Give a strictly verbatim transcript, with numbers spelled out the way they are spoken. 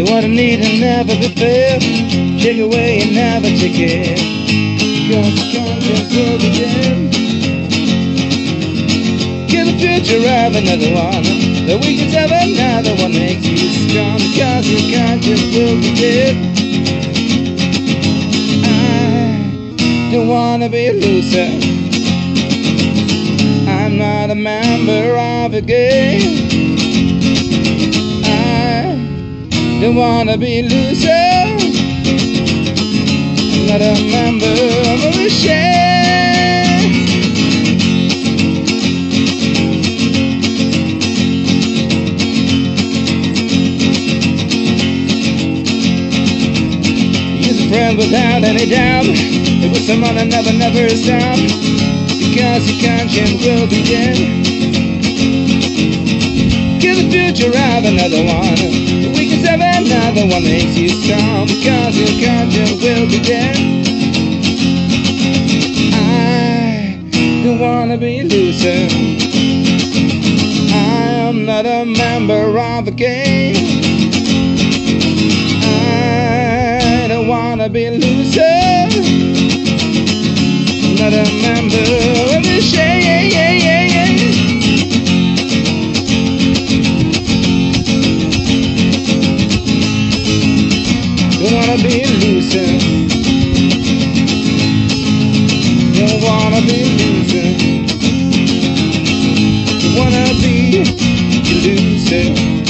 So what I need will never be filled. Take away and never take it, because the conscience will be dead. Get the future of another one, the weakness of another one makes you strong, because your conscience will be dead. I don't wanna be a loser. I'm not a member of a gang. I don't wanna be a loser. I'm not a member of a gang. He's a friend without any doubt. It was someone I never, never stop, because your conscience will be dead. Give the future of another one, the weakness of another one makes you strong, because your conscience will be dead. I don't wanna be a loser. I am not a member of a gang. I don't wanna be a loser. Not a member of the shade. Don't wanna be a loser. Don't wanna be a loser. Don't wanna be a loser.